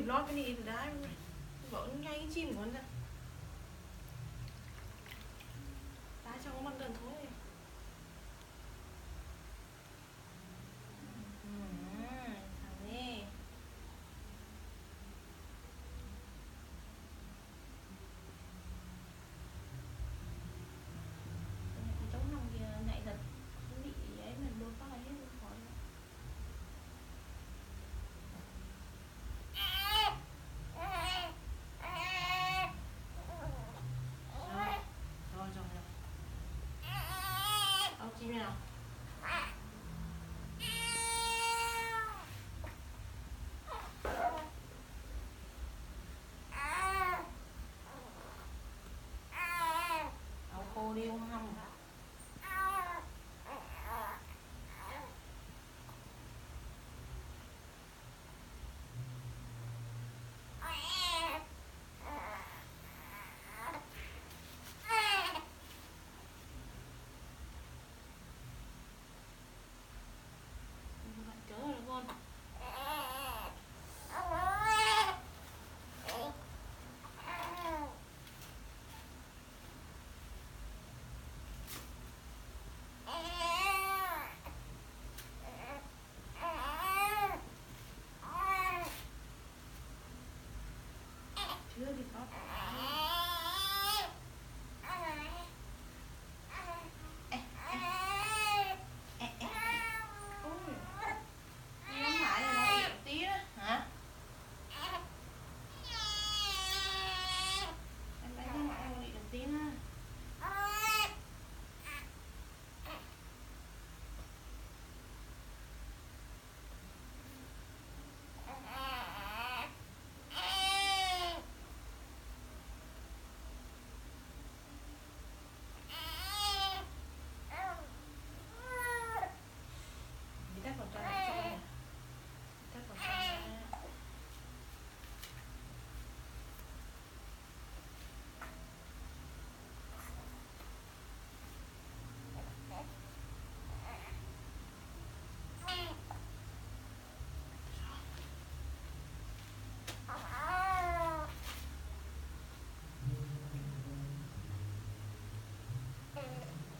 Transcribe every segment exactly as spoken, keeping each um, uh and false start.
lót cái này từ đá vỡ ngay cái chim của con ra đá cho con ăn gần thôi. Thằng đi chống nằm kìa nhạy thật nó bị ấy mà đôi phát là hết khỏi rồi rồi rồi ông chim nào áo khô đi không hâm cỡ rồi con chưa thì có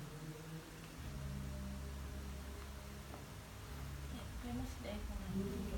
Đây